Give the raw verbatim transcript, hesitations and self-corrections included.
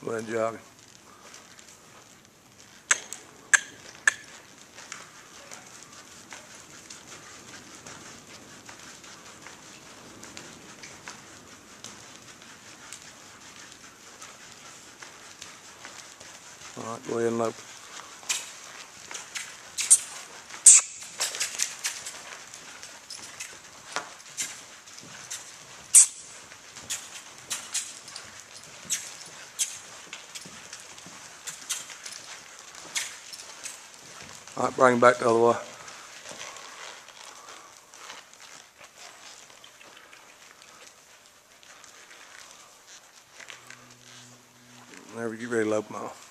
Go ahead and jog it. All right, go ahead and lope. All right, bring him back the other way. Whenever you get ready to lope him off.